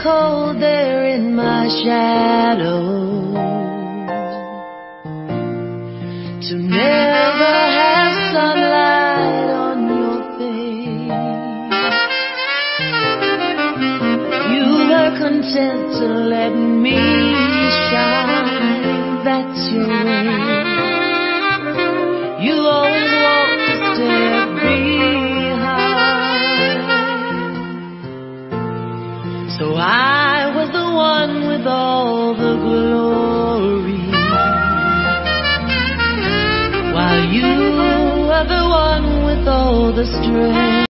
cold there in my shadow, to never have sunlight on your face. You were content to let me shine, that's your way. You always walked a step behind. So I was the one with all the glory, while you were the one with all the strength.